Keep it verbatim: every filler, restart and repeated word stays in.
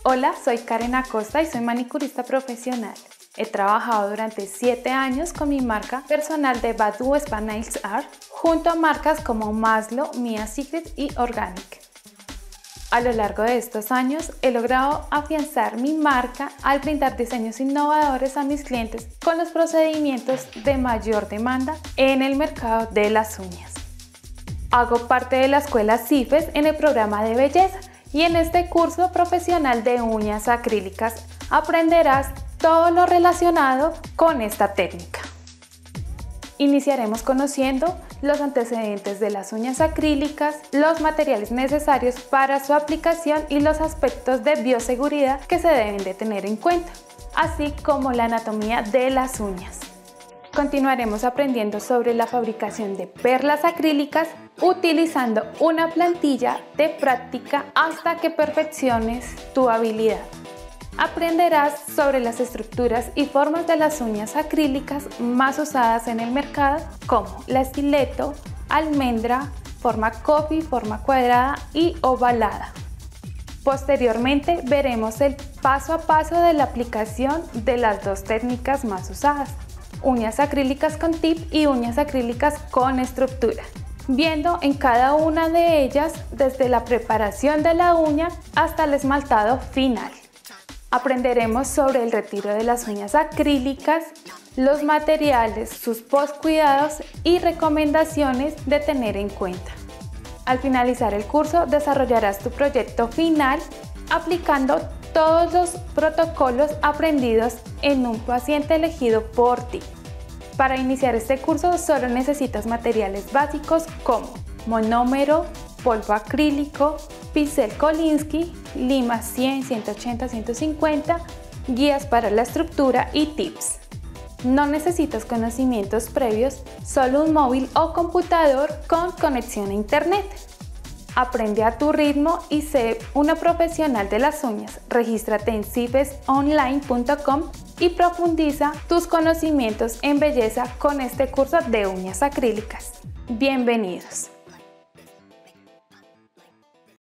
Hola, soy Karen Acosta y soy manicurista profesional. He trabajado durante siete años con mi marca personal de Badu Spa Nails Art junto a marcas como Maslow, Mia Secret y Organic. A lo largo de estos años he logrado afianzar mi marca al brindar diseños innovadores a mis clientes con los procedimientos de mayor demanda en el mercado de las uñas. Hago parte de la escuela CIFES en el programa de belleza y en este curso profesional de uñas acrílicas aprenderás todo lo relacionado con esta técnica. Iniciaremos conociendo los antecedentes de las uñas acrílicas, los materiales necesarios para su aplicación y los aspectos de bioseguridad que se deben de tener en cuenta, así como la anatomía de las uñas. Continuaremos aprendiendo sobre la fabricación de perlas acrílicas utilizando una plantilla de práctica hasta que perfecciones tu habilidad. Aprenderás sobre las estructuras y formas de las uñas acrílicas más usadas en el mercado, como la estileto, almendra, forma coffee, forma cuadrada y ovalada. Posteriormente veremos el paso a paso de la aplicación de las dos técnicas más usadas, uñas acrílicas con tip y uñas acrílicas con estructura, viendo en cada una de ellas desde la preparación de la uña hasta el esmaltado final. Aprenderemos sobre el retiro de las uñas acrílicas, los materiales, sus postcuidados y recomendaciones de tener en cuenta. Al finalizar el curso desarrollarás tu proyecto final aplicando todos los protocolos aprendidos en un paciente elegido por ti. Para iniciar este curso solo necesitas materiales básicos como monómero, polvo acrílico, pincel Kolinsky, limas cien, ciento ochenta, ciento cincuenta, guías para la estructura y tips. No necesitas conocimientos previos, solo un móvil o computador con conexión a internet. Aprende a tu ritmo y sé una profesional de las uñas. Regístrate en cifes online punto com y profundiza tus conocimientos en belleza con este curso de uñas acrílicas. Bienvenidos.